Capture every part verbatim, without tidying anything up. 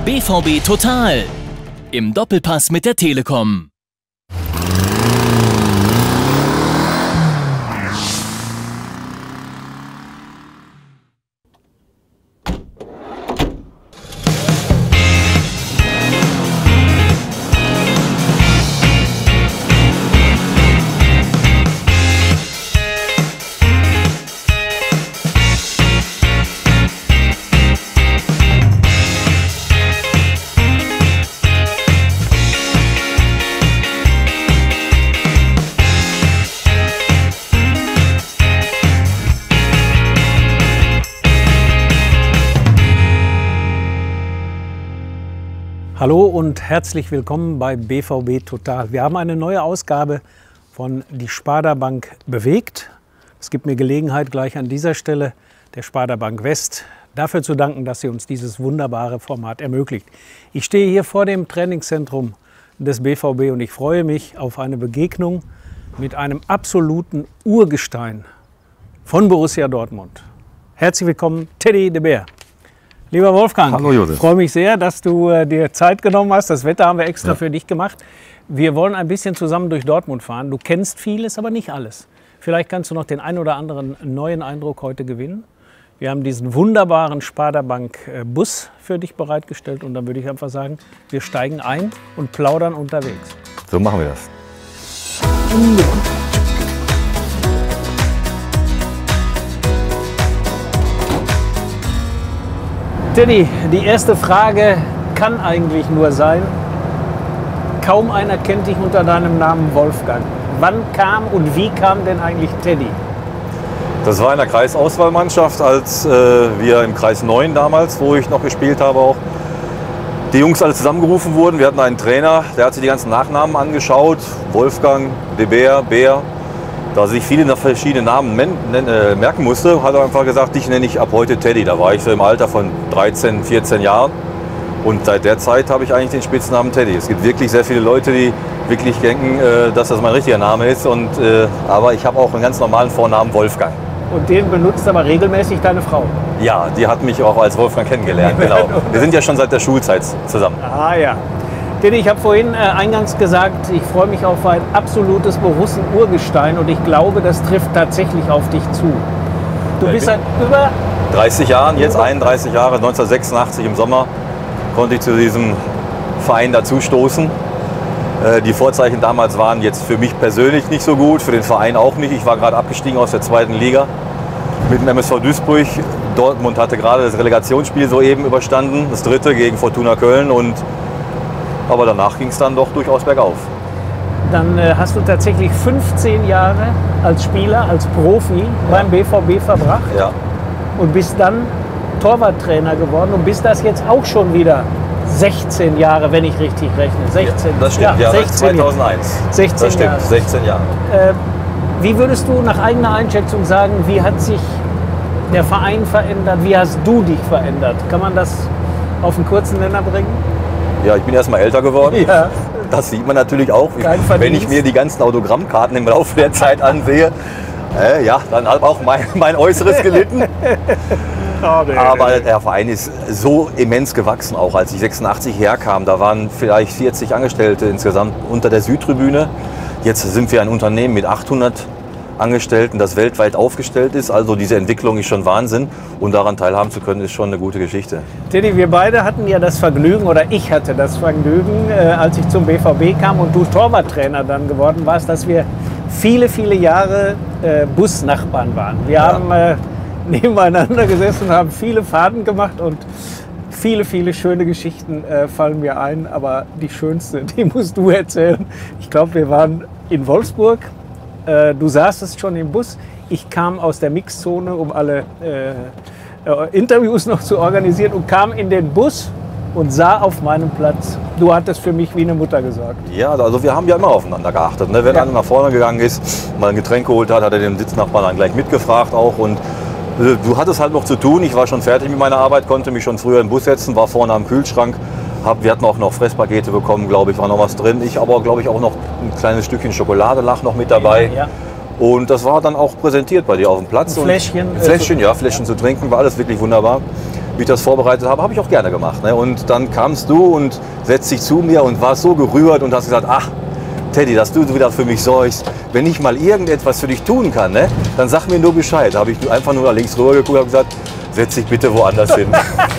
B V B Total im Doppelpass mit der Telekom. Hallo und herzlich willkommen bei B V B Total. Wir haben eine neue Ausgabe von Die Sparda-Bank bewegt. Es gibt mir Gelegenheit, gleich an dieser Stelle der Sparda-Bank West dafür zu danken, dass sie uns dieses wunderbare Format ermöglicht. Ich stehe hier vor dem Trainingszentrum des B V B und ich freue mich auf eine Begegnung mit einem absoluten Urgestein von Borussia Dortmund. Herzlich willkommen, Teddy de Beer. Lieber Wolfgang, hallo Josef. Ich freue mich sehr, dass du äh, dir Zeit genommen hast. Das Wetter haben wir extra ja. für dich gemacht. Wir wollen ein bisschen zusammen durch Dortmund fahren. Du kennst vieles, aber nicht alles. Vielleicht kannst du noch den einen oder anderen neuen Eindruck heute gewinnen. Wir haben diesen wunderbaren Sparda-Bank äh, Bus für dich bereitgestellt. Und dann würde ich einfach sagen, wir steigen ein und plaudern unterwegs. So machen wir das. Unbedingt. Teddy, die erste Frage kann eigentlich nur sein, kaum einer kennt dich unter deinem Namen Wolfgang. Wann kam und wie kam denn eigentlich Teddy? Das war in der Kreisauswahlmannschaft, als äh, wir im Kreis neun damals, wo ich noch gespielt habe, auch die Jungs alle zusammengerufen wurden. Wir hatten einen Trainer, der hat sich die ganzen Nachnamen angeschaut, Wolfgang, de Beer, Beer. Da sich viele verschiedene Namen merken musste, hat er einfach gesagt, dich nenne ich ab heute Teddy. Da war ich so im Alter von dreizehn, vierzehn Jahren. Und seit der Zeit habe ich eigentlich den Spitznamen Teddy. Es gibt wirklich sehr viele Leute, die wirklich denken, dass das mein richtiger Name ist. Und, aber ich habe auch einen ganz normalen Vornamen Wolfgang. Und den benutzt aber regelmäßig deine Frau? Ja, die hat mich auch als Wolfgang kennengelernt, genau. Wir sind ja schon seit der Schulzeit zusammen. Ah ja. Teddy, ich habe vorhin äh, eingangs gesagt, ich freue mich auf ein absolutes Borussen-Urgestein und ich glaube, das trifft tatsächlich auf dich zu. Du bist seit über dreißig Jahren, jetzt einunddreißig Jahre, neunzehnhundertsechsundachtzig im Sommer konnte ich zu diesem Verein dazustoßen. Äh, die Vorzeichen damals waren jetzt für mich persönlich nicht so gut, für den Verein auch nicht. Ich war gerade abgestiegen aus der zweiten Liga mit dem M S V Duisburg. Dortmund hatte gerade das Relegationsspiel soeben überstanden, das dritte gegen Fortuna Köln. Und aber danach ging es dann doch durchaus bergauf. Dann äh, hast du tatsächlich fünfzehn Jahre als Spieler, als Profi ja. beim B V B verbracht ja. und bist dann Torwarttrainer geworden und bist das jetzt auch schon wieder sechzehn Jahre, wenn ich richtig rechne. sechzehn, ja, das stimmt, ja, sechzehn, zweitausendeins. sechzehn das stimmt, Jahre. sechzehn Jahre. Äh, wie würdest du nach eigener Einschätzung sagen, wie hat sich der Verein verändert? Wie hast du dich verändert? Kann man das auf einen kurzen Nenner bringen? Ja, ich bin erst mal älter geworden. Ja. Das sieht man natürlich auch, wenn ich mir die ganzen Autogrammkarten im Laufe der Zeit ansehe. Äh, ja, dann hat auch mein, mein Äußeres gelitten. Aber der Verein ist so immens gewachsen, auch als ich sechsundachtzig herkam. Da waren vielleicht vierzig Angestellte insgesamt unter der Südtribüne. Jetzt sind wir ein Unternehmen mit achthundert Angestellten, das weltweit aufgestellt ist. Also diese Entwicklung ist schon Wahnsinn und daran teilhaben zu können, ist schon eine gute Geschichte. Teddy, wir beide hatten ja das Vergnügen, oder ich hatte das Vergnügen, äh, als ich zum B V B kam und du Torwarttrainer dann geworden warst, dass wir viele, viele Jahre äh, Busnachbarn waren. Wir ja. haben äh, nebeneinander gesessen und haben viele Fahrten gemacht und viele, viele schöne Geschichten äh, fallen mir ein, aber die schönste, die musst du erzählen. Ich glaube, wir waren in Wolfsburg. Du saßest schon im Bus. Ich kam aus der Mixzone, um alle äh, äh, Interviews noch zu organisieren und kam in den Bus und sah auf meinem Platz. Du hattest für mich wie eine Mutter gesorgt. Ja, also wir haben ja immer aufeinander geachtet. Ne? Wenn ja. einer nach vorne gegangen ist, mal ein Getränk geholt hat, hat er den Sitznachbarn dann gleich mitgefragt auch. Und äh, du hattest halt noch zu tun. Ich war schon fertig mit meiner Arbeit, konnte mich schon früher im Bus setzen, war vorne am Kühlschrank. Hab, wir hatten auch noch Fresspakete bekommen, glaube ich, war noch was drin. Ich aber, glaube ich, auch noch ein kleines Stückchen Schokolade lag noch mit dabei. Ja, ja. Und das war dann auch präsentiert bei dir auf dem Platz. Ein Fläschchen? Und Fläschchen, ja, Fläschchen ja. zu trinken, war alles wirklich wunderbar. wie ich das vorbereitet habe, habe ich auch gerne gemacht. Ne? Und dann kamst du und setzt dich zu mir und warst so gerührt und hast gesagt, ach, Teddy, dass du wieder für mich sorgst. Wenn ich mal irgendetwas für dich tun kann, ne, dann sag mir nur Bescheid. Da habe ich einfach nur nach links rüber geguckt und gesagt, setz dich bitte woanders hin.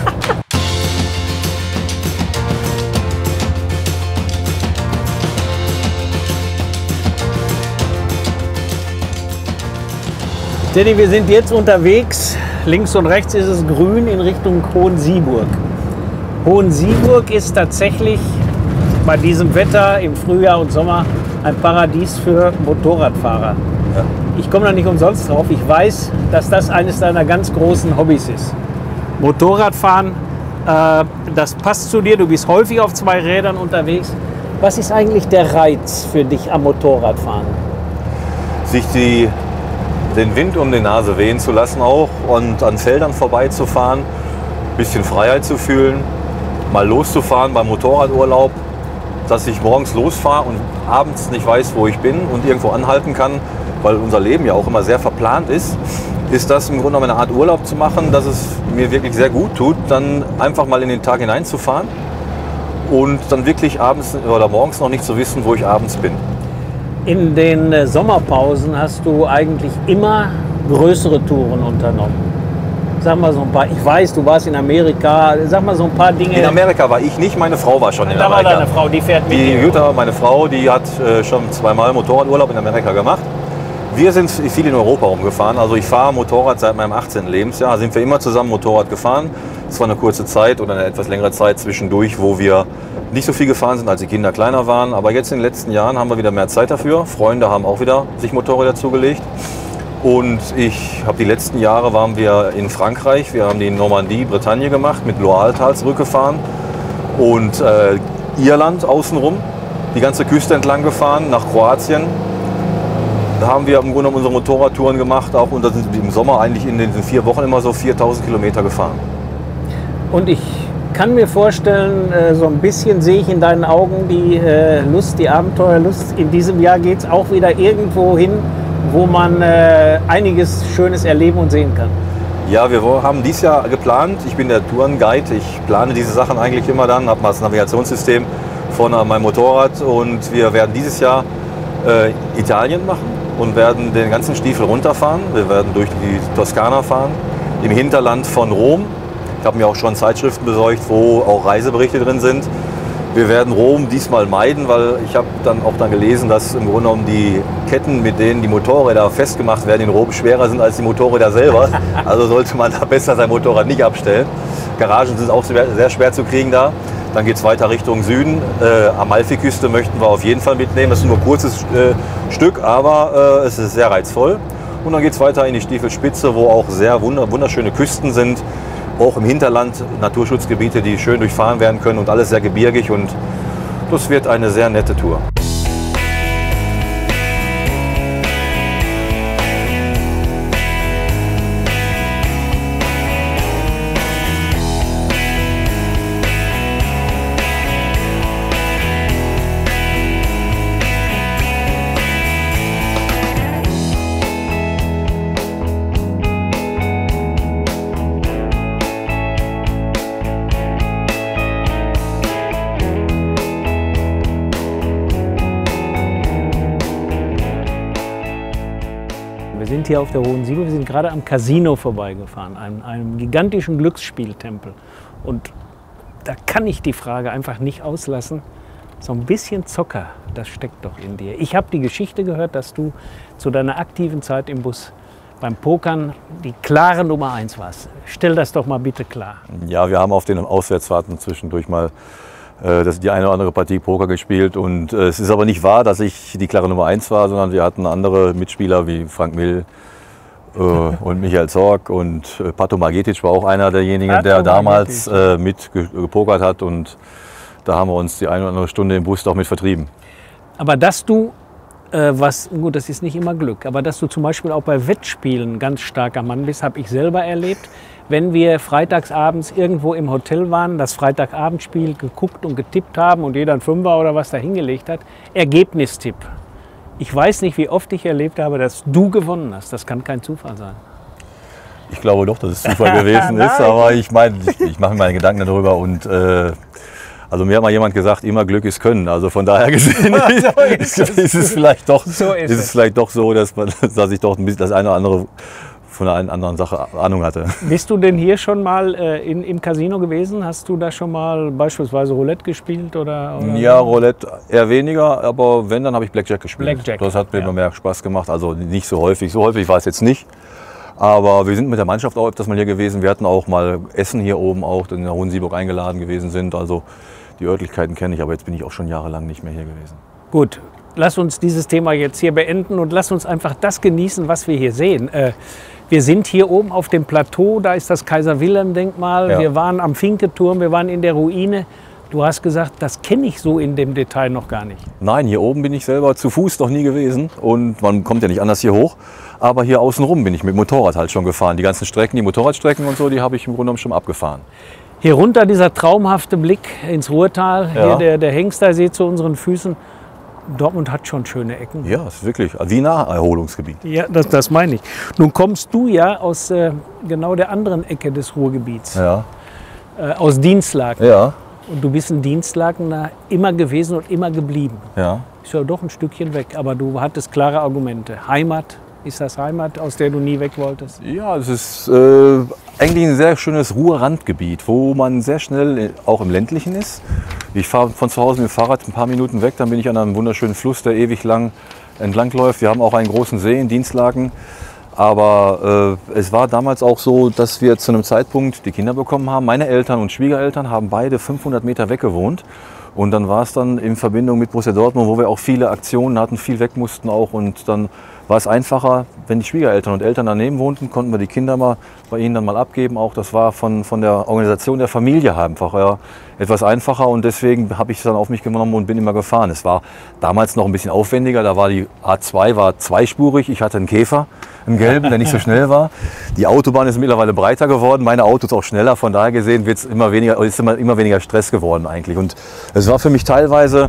Teddy, wir sind jetzt unterwegs. Links und rechts ist es grün in Richtung Hohensieburg. Hohensieburg ist tatsächlich bei diesem Wetter im Frühjahr und Sommer ein Paradies für Motorradfahrer. Ja. Ich komme da nicht umsonst drauf. Ich weiß, dass das eines deiner ganz großen Hobbys ist. Motorradfahren, äh, das passt zu dir. Du bist häufig auf zwei Rädern unterwegs. Was ist eigentlich der Reiz für dich am Motorradfahren? Sich die, den Wind um die Nase wehen zu lassen auch und an Feldern vorbeizufahren, ein bisschen Freiheit zu fühlen, mal loszufahren beim Motorradurlaub, dass ich morgens losfahre und abends nicht weiß, wo ich bin und irgendwo anhalten kann, weil unser Leben ja auch immer sehr verplant ist, ist das im Grunde genommen eine Art Urlaub zu machen, dass es mir wirklich sehr gut tut, dann einfach mal in den Tag hineinzufahren und dann wirklich abends oder morgens noch nicht zu wissen, wo ich abends bin. In den äh, Sommerpausen hast du eigentlich immer größere Touren unternommen. Sag mal so ein paar, ich weiß, du warst in Amerika, sag mal so ein paar Dinge. In Amerika war ich nicht, meine Frau war schon in da Amerika. Da war deine Frau, die fährt mit Die dir. Jutta, meine Frau, die hat äh, schon zweimal Motorradurlaub in Amerika gemacht. Wir sind viel in Europa rumgefahren, also ich fahre Motorrad seit meinem achtzehnten Lebensjahr, sind wir immer zusammen Motorrad gefahren. Es war eine kurze Zeit oder eine etwas längere Zeit zwischendurch, wo wir nicht so viel gefahren sind, als die Kinder kleiner waren. Aber jetzt in den letzten Jahren haben wir wieder mehr Zeit dafür. Freunde haben auch wieder sich Motorräder zugelegt. Und ich habe die letzten Jahre waren wir in Frankreich, wir haben die Normandie, Bretagne gemacht, mit Loiretal zurückgefahren und äh, Irland außenrum, die ganze Küste entlang gefahren, nach Kroatien. Da haben wir im Grunde unsere Motorradtouren gemacht, auch und da sind wir im Sommer eigentlich in den vier Wochen immer so viertausend Kilometer gefahren. Und ich kann mir vorstellen, so ein bisschen sehe ich in deinen Augen die Lust, die Abenteuerlust. In diesem Jahr geht es auch wieder irgendwo hin, wo man äh, einiges Schönes erleben und sehen kann. Ja, wir haben dieses Jahr geplant. Ich bin der Tourenguide. Ich plane diese Sachen eigentlich immer dann, habe mal das Navigationssystem vorne an meinem Motorrad und wir werden dieses Jahr äh, Italien machen und werden den ganzen Stiefel runterfahren. Wir werden durch die Toskana fahren, im Hinterland von Rom. Ich habe mir auch schon Zeitschriften besorgt, wo auch Reiseberichte drin sind. Wir werden Rom diesmal meiden, weil ich habe dann auch dann gelesen, dass im Grunde genommen die Ketten, mit denen die Motorräder festgemacht werden, in Rom schwerer sind als die Motorräder selber. Also sollte man da besser sein Motorrad nicht abstellen. Garagen sind auch sehr schwer zu kriegen da. Dann geht es weiter Richtung Süden. Äh, Amalfiküste möchten wir auf jeden Fall mitnehmen. Das ist nur ein kurzes äh, Stück, aber äh, es ist sehr reizvoll. Und dann geht es weiter in die Stiefelspitze, wo auch sehr wunderschöne Küsten sind. Auch im Hinterland Naturschutzgebiete, die schön durchfahren werden können und alles sehr gebirgig und das wird eine sehr nette Tour. Wir sind hier auf der Hohensieburg, wir sind gerade am Casino vorbeigefahren, einem, einem gigantischen Glücksspieltempel. Und da kann ich die Frage einfach nicht auslassen, so ein bisschen Zocker, das steckt doch in dir. Ich habe die Geschichte gehört, dass du zu deiner aktiven Zeit im Bus beim Pokern die klare Nummer eins warst. Stell das doch mal bitte klar. Ja, wir haben auf den Auswärtsfahrten zwischendurch mal äh, das, die eine oder andere Partie Poker gespielt. Und äh, es ist aber nicht wahr, dass ich die klare Nummer eins war, sondern wir hatten andere Mitspieler wie Frank Mill äh, und Michael Zorc. Und äh, Pato Margetic war auch einer derjenigen, Pato der damals äh, mit gepokert hat. Und da haben wir uns die eine oder andere Stunde im Bus doch mit vertrieben. Aber dass du, äh, was, gut, das ist nicht immer Glück, aber dass du zum Beispiel auch bei Wettspielen ein ganz starker Mann bist, habe ich selber erlebt. Wenn wir freitagsabends irgendwo im Hotel waren, das Freitagabendspiel geguckt und getippt haben und jeder ein Fünfer oder was da hingelegt hat, Ergebnistipp. Ich weiß nicht, wie oft ich erlebt habe, dass du gewonnen hast. Das kann kein Zufall sein. Ich glaube doch, dass es Zufall gewesen ist, aber ich meine, ich, ich mache mir meine Gedanken darüber und äh, also mir hat mal jemand gesagt, immer Glück ist Können. Also von daher gesehen so ist, ist, ist es vielleicht doch so, ist ist es vielleicht doch so, dass, man, dass ich doch ein bisschen das eine oder andere von einer anderen Sache Ahnung hatte. Bist du denn hier schon mal äh, in, im Casino gewesen? Hast du da schon mal beispielsweise Roulette gespielt? Oder, oder? Ja, Roulette eher weniger, aber wenn, dann habe ich Blackjack gespielt. Blackjack. Das hat mir Ja. immer mehr Spaß gemacht, also nicht so häufig. So häufig war es jetzt nicht. Aber wir sind mit der Mannschaft auch öfters mal hier gewesen. Wir hatten auch mal Essen hier oben, auch in der Hohensieburg eingeladen gewesen sind. Also die Örtlichkeiten kenne ich, aber jetzt bin ich auch schon jahrelang nicht mehr hier gewesen. Gut, lass uns dieses Thema jetzt hier beenden und lass uns einfach das genießen, was wir hier sehen. Äh, wir sind hier oben auf dem Plateau, da ist das Kaiser-Wilhelm-Denkmal. Ja. Wir waren am Finke-Turm, wir waren in der Ruine. Du hast gesagt, das kenne ich so in dem Detail noch gar nicht. Nein, hier oben bin ich selber zu Fuß noch nie gewesen und man kommt ja nicht anders hier hoch. Aber hier außenrum bin ich mit Motorrad halt schon gefahren. Die ganzen Strecken, die Motorradstrecken und so, die habe ich im Grunde genommen schon abgefahren. Hier runter dieser traumhafte Blick ins Ruhrtal, Ja. hier der, der Hengstersee zu unseren Füßen. Dortmund hat schon schöne Ecken. Ja, es ist wirklich wie ein Naherholungsgebiet. Ja, das, das meine ich. Nun kommst du ja aus äh, genau der anderen Ecke des Ruhrgebiets, Ja, äh, aus Dienstlaken. ja, Und du bist ein Dienstlakener immer gewesen und immer geblieben. ja. Ist ja doch ein Stückchen weg, aber du hattest klare Argumente. Heimat, ist das Heimat, aus der du nie weg wolltest? Ja, es ist äh, eigentlich ein sehr schönes Ruhrrandgebiet, wo man sehr schnell äh, auch im ländlichen ist. Ich fahre von zu Hause mit dem Fahrrad ein paar Minuten weg, dann bin ich an einem wunderschönen Fluss, der ewig lang entlangläuft. Wir haben auch einen großen See in Dienstlaken. Aber äh, es war damals auch so, dass wir zu einem Zeitpunkt die Kinder bekommen haben. Meine Eltern und Schwiegereltern haben beide fünfhundert Meter weg gewohnt. Und dann war es dann in Verbindung mit Borussia Dortmund, wo wir auch viele Aktionen hatten, viel weg mussten auch. Und dann war es einfacher, wenn die Schwiegereltern und Eltern daneben wohnten, konnten wir die Kinder mal bei ihnen dann mal abgeben. Auch das war von, von der Organisation der Familie einfach ja, etwas einfacher. Und deswegen habe ich es dann auf mich genommen und bin immer gefahren. Es war damals noch ein bisschen aufwendiger. Da war die A zwei war zweispurig. Ich hatte einen Käfer, einen gelben, der nicht so schnell war. Die Autobahn ist mittlerweile breiter geworden. Meine Autos auch schneller. Von daher gesehen wird's immer weniger, ist immer, immer weniger Stress geworden eigentlich. Und es war für mich teilweise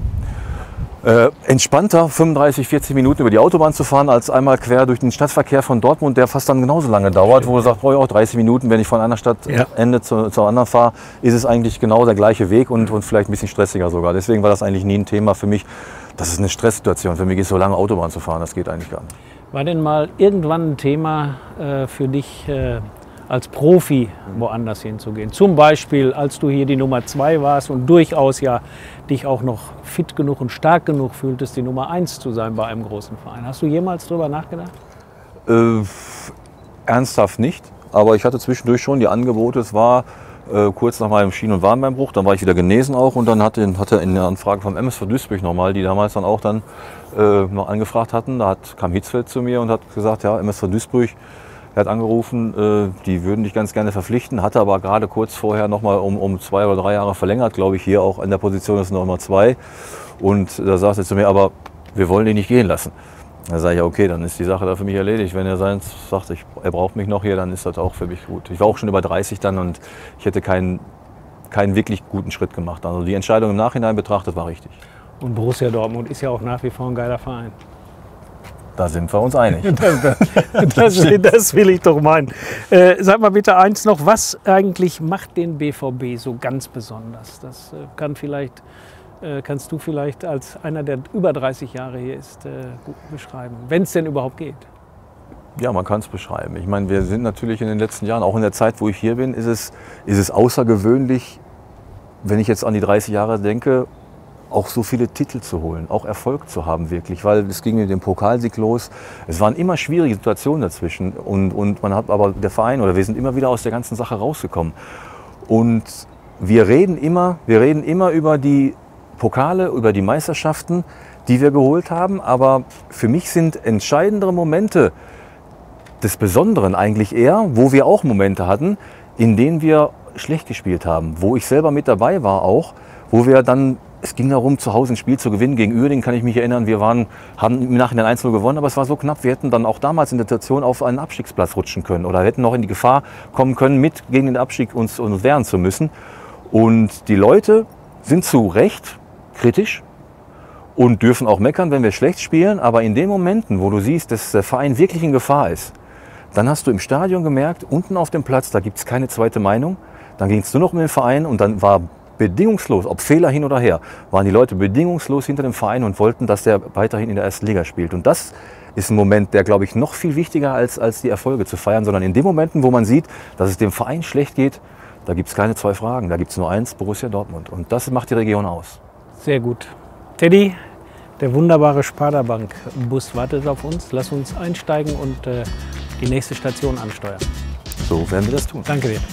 Äh, entspannter, fünfunddreißig, vierzig Minuten über die Autobahn zu fahren, als einmal quer durch den Stadtverkehr von Dortmund, der fast dann genauso lange dauert, wo du sagst, brauche ich auch dreißig Minuten, wenn ich von einer Stadtende ja. zu, zur anderen fahre, ist es eigentlich genau der gleiche Weg und, und vielleicht ein bisschen stressiger sogar. Deswegen war das eigentlich nie ein Thema für mich. Das ist eine Stresssituation. Für mich ist so lange Autobahn zu fahren, das geht eigentlich gar nicht. War denn mal irgendwann ein Thema äh, für dich, äh, als Profi woanders hinzugehen? Zum Beispiel, als du hier die Nummer zwei warst und durchaus ja dich auch noch fit genug und stark genug fühltest, die Nummer eins zu sein bei einem großen Verein. Hast du jemals darüber nachgedacht? Äh, ernsthaft nicht, aber ich hatte zwischendurch schon die Angebote. Es war äh, kurz nach meinem Schien- und Wadenbeinbruch, dann war ich wieder genesen auch und dann hatte, hatte in der Anfrage vom M S V Duisburg nochmal, die damals dann auch dann äh, noch angefragt hatten, da hat, kam Hitzfeld zu mir und hat gesagt, ja, M S V Duisburg, er hat angerufen, äh, die würden dich ganz gerne verpflichten, hatte aber gerade kurz vorher noch mal um, um zwei oder drei Jahre verlängert, glaube ich, hier auch in der Position ist noch mal zwei. Und da sagte er zu mir, aber wir wollen ihn nicht gehen lassen. Da sage ich, okay, dann ist die Sache da für mich erledigt. Wenn er sein, sagt, ich, er braucht mich noch hier, dann ist das auch für mich gut. Ich war auch schon über dreißig dann und ich hätte keinen, keinen wirklich guten Schritt gemacht. Also die Entscheidung im Nachhinein betrachtet war richtig. Und Borussia Dortmund ist ja auch nach wie vor ein geiler Verein. Da sind wir uns einig. Das, das, das will ich doch meinen. Äh, sag mal bitte eins noch, was eigentlich macht den B V B so ganz besonders? Das äh, kann vielleicht, äh, kannst du vielleicht als einer, der über dreißig Jahre hier ist, äh, gut beschreiben, wenn es denn überhaupt geht. Ja, man kann es beschreiben. Ich meine, wir sind natürlich in den letzten Jahren, auch in der Zeit, wo ich hier bin, ist es, ist es außergewöhnlich, wenn ich jetzt an die dreißig Jahre denke, auch so viele Titel zu holen, auch Erfolg zu haben wirklich, weil es ging mit dem Pokalsieg los. Es waren immer schwierige Situationen dazwischen und, und man hat aber der Verein oder wir sind immer wieder aus der ganzen Sache rausgekommen. Und wir reden immer, wir reden immer über die Pokale, über die Meisterschaften, die wir geholt haben, aber für mich sind entscheidendere Momente des Besonderen eigentlich eher, wo wir auch Momente hatten, in denen wir schlecht gespielt haben, wo ich selber mit dabei war auch, wo wir dann es ging darum, zu Hause ein Spiel zu gewinnen. Gegen Uerdingen kann ich mich erinnern, wir waren, haben im Nachhinein eins null gewonnen, aber es war so knapp, wir hätten dann auch damals in der Situation auf einen Abstiegsplatz rutschen können oder hätten noch in die Gefahr kommen können, mit gegen den Abstieg uns, uns wehren zu müssen. Und die Leute sind zu Recht kritisch und dürfen auch meckern, wenn wir schlecht spielen, aber in den Momenten, wo du siehst, dass der Verein wirklich in Gefahr ist, Dann hast du im Stadion gemerkt, unten auf dem Platz, da gibt es keine zweite Meinung. Dann ging es nur noch um den Verein und dann war bedingungslos, ob Fehler hin oder her, waren die Leute bedingungslos hinter dem Verein und wollten, dass der weiterhin in der ersten Liga spielt. Und das ist ein Moment, der, glaube ich, noch viel wichtiger als, als die Erfolge zu feiern, sondern in den Momenten, wo man sieht, dass es dem Verein schlecht geht, da gibt es keine zwei Fragen, da gibt es nur eins, Borussia Dortmund. Und das macht die Region aus. Sehr gut. Teddy, der wunderbare Sparda-Bank-Bus wartet auf uns. Lass uns einsteigen und äh, die nächste Station ansteuern. So werden wir das tun. Danke dir.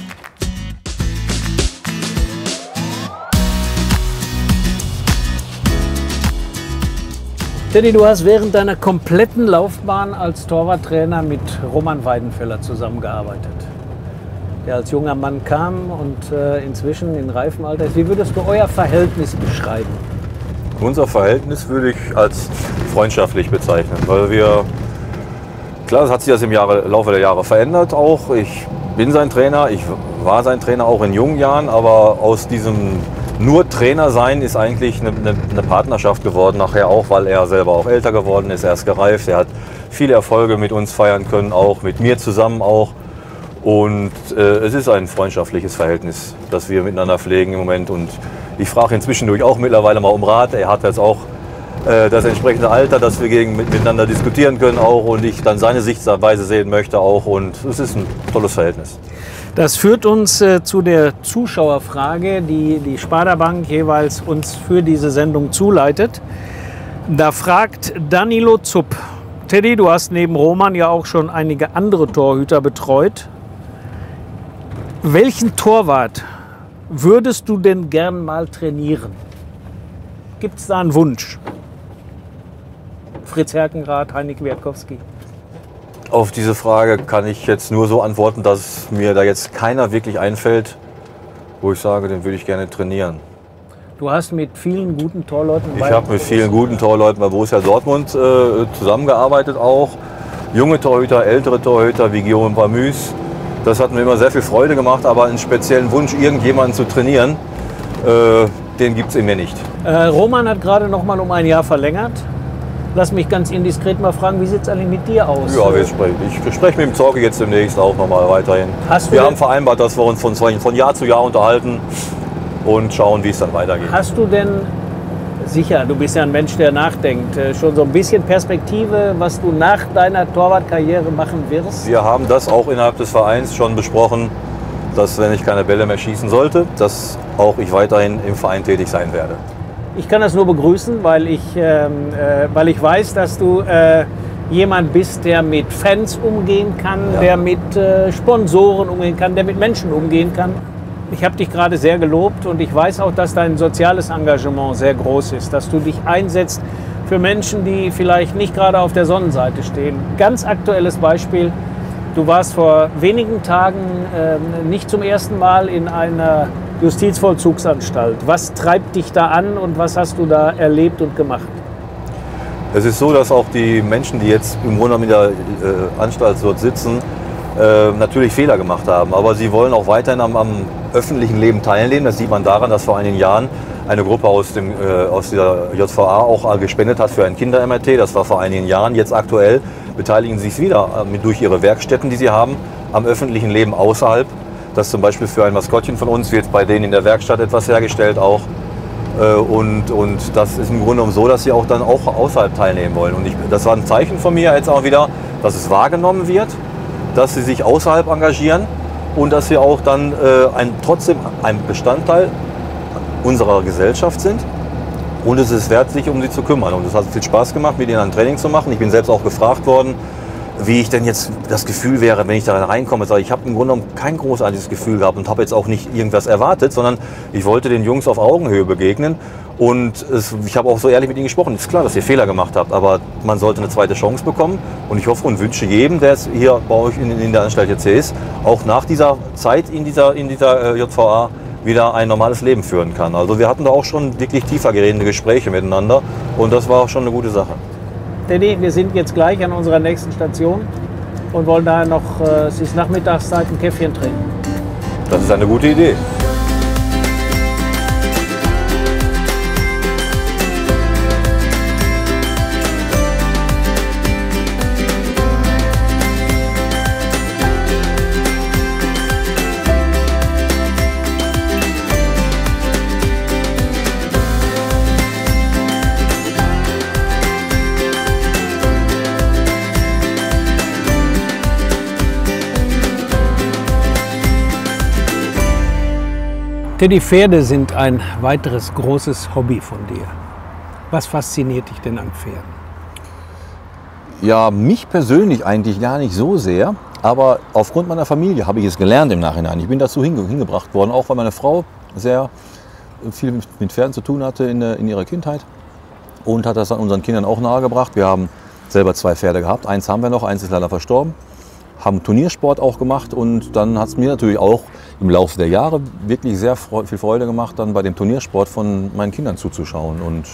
Teddy, du hast während deiner kompletten Laufbahn als Torwarttrainer mit Roman Weidenfeller zusammengearbeitet, der als junger Mann kam und äh, inzwischen in reifem Alter ist. Wie würdest du euer Verhältnis beschreiben? Unser Verhältnis würde ich als freundschaftlich bezeichnen, weil wir, klar, es hat sich das im Jahre, Laufe der Jahre verändert auch. Ich bin sein Trainer, ich war sein Trainer auch in jungen Jahren, aber aus diesem nur Trainer sein ist eigentlich eine, eine, eine Partnerschaft geworden, nachher auch, weil er selber auch älter geworden ist, er ist gereift, er hat viele Erfolge mit uns feiern können, auch mit mir zusammen auch. Und äh, es ist ein freundschaftliches Verhältnis, das wir miteinander pflegen im Moment. Und ich frage ihn zwischendurch auch mittlerweile mal um Rat. Er hat jetzt auch äh, das entsprechende Alter, dass wir gegen, mit, miteinander diskutieren können auch und ich dann seine Sichtweise sehen möchte auch. Und es ist ein tolles Verhältnis. Das führt uns äh, zu der Zuschauerfrage, die die Sparda Bank jeweils uns für diese Sendung zuleitet. Da fragt Danilo Zupp: Teddy, du hast neben Roman ja auch schon einige andere Torhüter betreut. Welchen Torwart würdest du denn gern mal trainieren? Gibt es da einen Wunsch? Fritz Herkenrath, Heinik Wiatkowski? Auf diese Frage kann ich jetzt nur so antworten, dass mir da jetzt keiner wirklich einfällt, wo ich sage, den würde ich gerne trainieren. Du hast mit vielen guten Torleuten... Ich habe mit vielen guten Torleuten bei Borussia Dortmund äh, zusammengearbeitet auch. Junge Torhüter, ältere Torhüter wie Guillaume Bamüs. Das hat mir immer sehr viel Freude gemacht, aber einen speziellen Wunsch, irgendjemanden zu trainieren, äh, den gibt es in mir nicht. Äh, Roman hat gerade noch mal um ein Jahr verlängert. Lass mich ganz indiskret mal fragen, wie sieht es eigentlich mit dir aus? Ja, wir sprechen, ich spreche mit dem Zorge jetzt demnächst auch noch mal weiterhin. Hast du wir denn, haben vereinbart, dass wir uns von, von Jahr zu Jahr unterhalten und schauen, wie es dann weitergeht. Hast du denn, sicher, du bist ja ein Mensch, der nachdenkt, schon so ein bisschen Perspektive, was du nach deiner Torwartkarriere machen wirst? Wir haben das auch innerhalb des Vereins schon besprochen, dass, wenn ich keine Bälle mehr schießen sollte, dass auch ich weiterhin im Verein tätig sein werde. Ich kann das nur begrüßen, weil ich, ähm, äh, weil ich weiß, dass du äh, jemand bist, der mit Fans umgehen kann, ja. der mit äh, Sponsoren umgehen kann, der mit Menschen umgehen kann. Ich habe dich gerade sehr gelobt und ich weiß auch, dass dein soziales Engagement sehr groß ist, dass du dich einsetzt für Menschen, die vielleicht nicht gerade auf der Sonnenseite stehen. Ganz aktuelles Beispiel: Du warst vor wenigen Tagen äh, nicht zum ersten Mal in einer Justizvollzugsanstalt. Was treibt dich da an und was hast du da erlebt und gemacht? Es ist so, dass auch die Menschen, die jetzt im Grunde genommen in der äh, Anstalt dort sitzen, äh, natürlich Fehler gemacht haben. Aber sie wollen auch weiterhin am, am öffentlichen Leben teilnehmen. Das sieht man daran, dass vor einigen Jahren eine Gruppe aus, dem, äh, aus der J V A auch gespendet hat für ein Kinder-M R T. Das war vor einigen Jahren. Jetzt aktuell beteiligen sie sich wieder äh, durch ihre Werkstätten, die sie haben, am öffentlichen Leben außerhalb. Das zum Beispiel für ein Maskottchen von uns wird bei denen in der Werkstatt etwas hergestellt auch. Und, und das ist im Grunde genommen so, dass sie auch dann auch außerhalb teilnehmen wollen. Und ich, das war ein Zeichen von mir jetzt auch wieder, dass es wahrgenommen wird, dass sie sich außerhalb engagieren und dass sie auch dann äh, ein, trotzdem ein Bestandteil unserer Gesellschaft sind. Und es ist wert, sich um sie zu kümmern. Und es hat viel Spaß gemacht, mit ihnen ein Training zu machen. Ich bin selbst auch gefragt worden, wie ich denn jetzt das Gefühl wäre, wenn ich da reinkomme. Ich habe im Grunde genommen kein großartiges Gefühl gehabt und habe jetzt auch nicht irgendwas erwartet, sondern ich wollte den Jungs auf Augenhöhe begegnen. Und es, ich habe auch so ehrlich mit ihnen gesprochen. Es ist klar, dass ihr Fehler gemacht habt, aber man sollte eine zweite Chance bekommen. Und ich hoffe und wünsche jedem, der jetzt hier bei euch in, in der Anstalt jetzt hier ist, auch nach dieser Zeit in dieser, in dieser äh, J V A wieder ein normales Leben führen kann. Also wir hatten da auch schon wirklich tiefergehende Gespräche miteinander und das war auch schon eine gute Sache. Teddy, wir sind jetzt gleich an unserer nächsten Station und wollen da noch, äh, es ist Nachmittagszeit, ein Käffchen trinken. Das ist eine gute Idee. Teddy, Pferde sind ein weiteres großes Hobby von dir. Was fasziniert dich denn an Pferden? Ja, mich persönlich eigentlich gar nicht so sehr, aber aufgrund meiner Familie habe ich es gelernt im Nachhinein. Ich bin dazu hinge hingebracht worden, auch weil meine Frau sehr viel mit Pferden zu tun hatte in, in ihrer Kindheit und hat das dann unseren Kindern auch nahegebracht. Wir haben selber zwei Pferde gehabt, eins haben wir noch, eins ist leider verstorben, haben Turniersport auch gemacht und dann hat es mir natürlich auch im Laufe der Jahre wirklich sehr viel Freude gemacht, dann bei dem Turniersport von meinen Kindern zuzuschauen. Und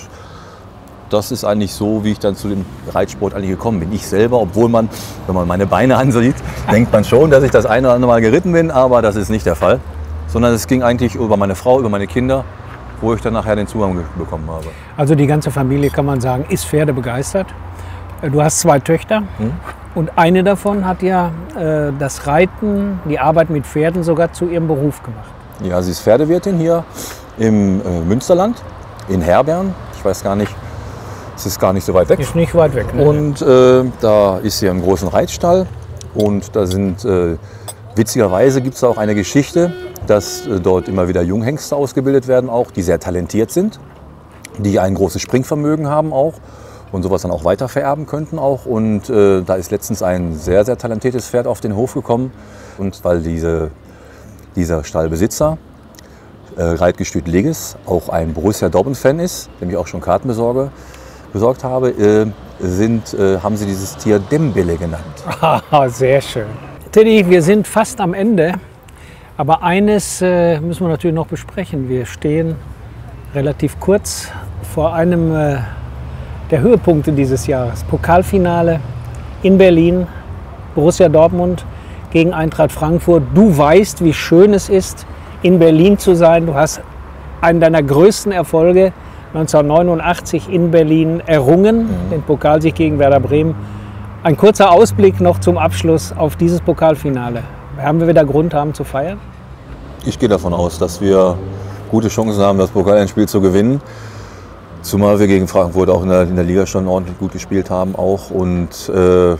das ist eigentlich so, wie ich dann zu dem Reitsport eigentlich gekommen bin. Ich selber, obwohl man, wenn man meine Beine ansieht, denkt man schon, dass ich das eine oder andere Mal geritten bin, aber das ist nicht der Fall. Sondern es ging eigentlich über meine Frau, über meine Kinder, wo ich dann nachher den Zugang bekommen habe. Also die ganze Familie, kann man sagen, ist Pferde begeistert. Du hast zwei Töchter hm? und eine davon hat ja äh, das Reiten, die Arbeit mit Pferden sogar zu ihrem Beruf gemacht. Ja, sie ist Pferdewirtin hier im äh, Münsterland, in Herbern. Ich weiß gar nicht, es ist gar nicht so weit weg. Ist nicht weit weg. Ne? Und äh, da ist sie im großen Reitstall und da sind, äh, witzigerweise gibt es auch eine Geschichte, dass äh, dort immer wieder Junghengste ausgebildet werden, auch, die sehr talentiert sind, die ein großes Springvermögen haben auch und sowas dann auch weiter vererben könnten auch. Und äh, da ist letztens ein sehr, sehr talentiertes Pferd auf den Hof gekommen. Und weil diese, dieser Stallbesitzer, äh, Reitgestüt Leges, auch ein Borussia Dortmund-Fan ist, dem ich auch schon Karten besorge, besorgt habe, äh, sind, äh, haben sie dieses Tier Dembele genannt. Ah, sehr schön. Teddy, wir sind fast am Ende. Aber eines äh, müssen wir natürlich noch besprechen. Wir stehen relativ kurz vor einem äh, der Höhepunkte dieses Jahres. Pokalfinale in Berlin, Borussia Dortmund gegen Eintracht Frankfurt. Du weißt, wie schön es ist, in Berlin zu sein. Du hast einen deiner größten Erfolge neunzehnhundertneunundachtzig in Berlin errungen, mhm. den Pokalsieg gegen Werder Bremen. Ein kurzer Ausblick noch zum Abschluss auf dieses Pokalfinale. Haben wir wieder Grund haben zu feiern? Ich gehe davon aus, dass wir gute Chancen haben, das Pokalendspiel zu gewinnen. Zumal wir gegen Frankfurt auch in der, in der Liga schon ordentlich gut gespielt haben auch. Und äh,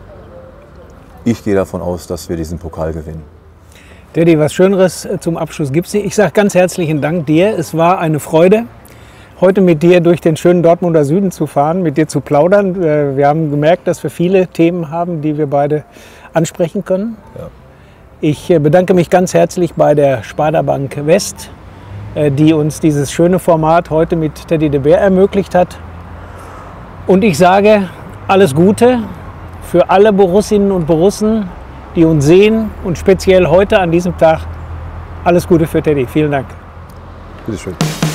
ich gehe davon aus, dass wir diesen Pokal gewinnen. Teddy, was Schöneres zum Abschluss gibt es nicht. Ich sage ganz herzlichen Dank dir. Es war eine Freude, heute mit dir durch den schönen Dortmunder Süden zu fahren, mit dir zu plaudern. Wir haben gemerkt, dass wir viele Themen haben, die wir beide ansprechen können. Ja. Ich bedanke mich ganz herzlich bei der Sparda Bank West, die uns dieses schöne Format heute mit Teddy de Beer ermöglicht hat. Und ich sage alles Gute für alle Borussinnen und Borussen, die uns sehen und speziell heute an diesem Tag alles Gute für Teddy. Vielen Dank. Bitte schön.